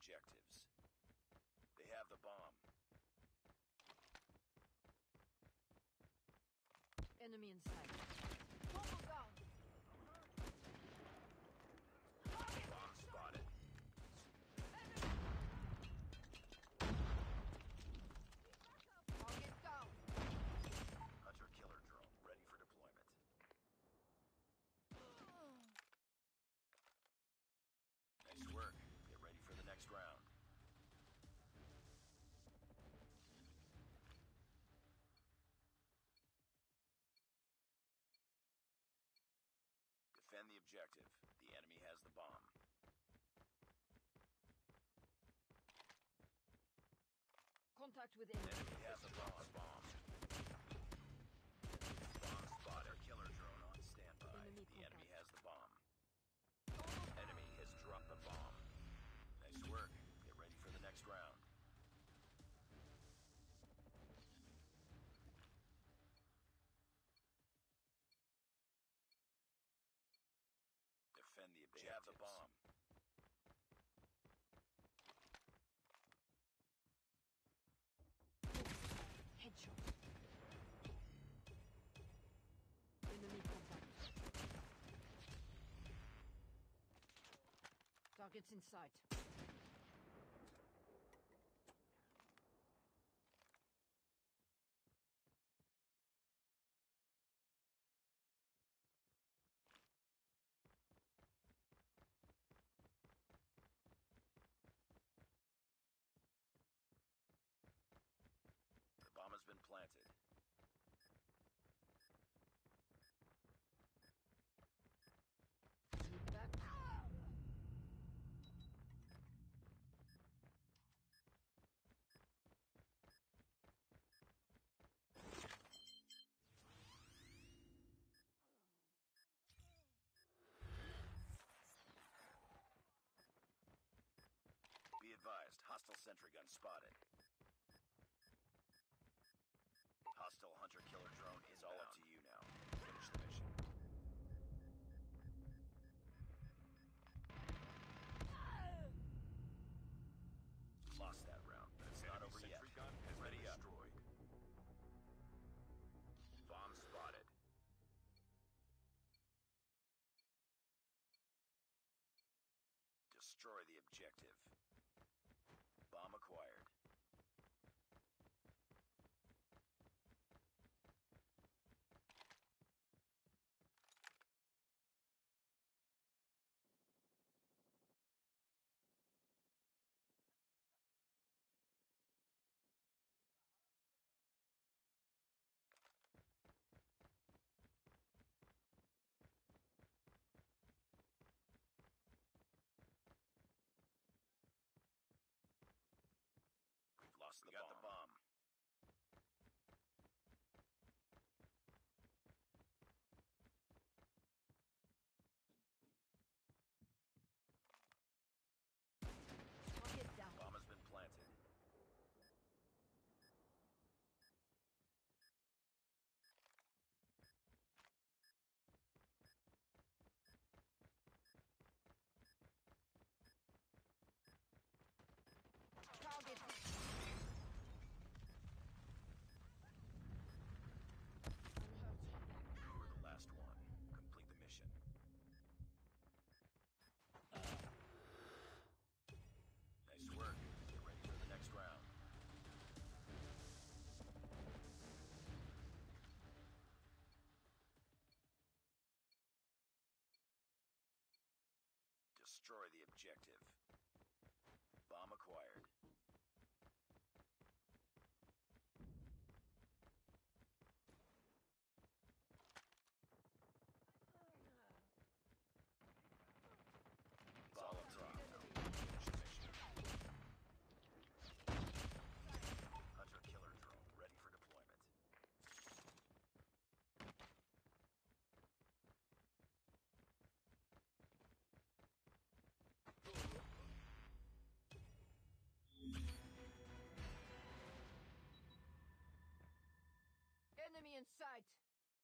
objectives. They have the bomb. Enemy in sight. Bomb down. Bomb spotted. Target down. Hunter killer drone ready for deployment. Nice work. Get ready for the next round. Defend the objective. The enemy has the bomb. Contact with enemy. Enemy has the bomb. Bomb spotted. Killer drone on standby. Enemy The enemy contact. has the bomb. Enemy has dropped the bomb. Nice work. Get ready for the next round. Defend the objectives. They have the bomb. Headshot. Enemy contact. Targets in sight. The bomb has been planted. Keep back. Be advised, hostile sentry gun spotted. Hostile hunter killer drone is all up to you now. Finish the mission. Lost that round, but it's not over yet. Gun has Ready been up. destroyed. Bomb spotted. Destroy the objective. Bomb acquired. We've lost the bomb. The bomb. Target down. Bomb has been planted. Target. You were the last one. Complete the mission. Nice work. Get ready for the next round. Destroy the objective. Bomb acquired. It's all up to you now. Finish the mission. Hunter killer drone ready for deployment. Enemy in sight.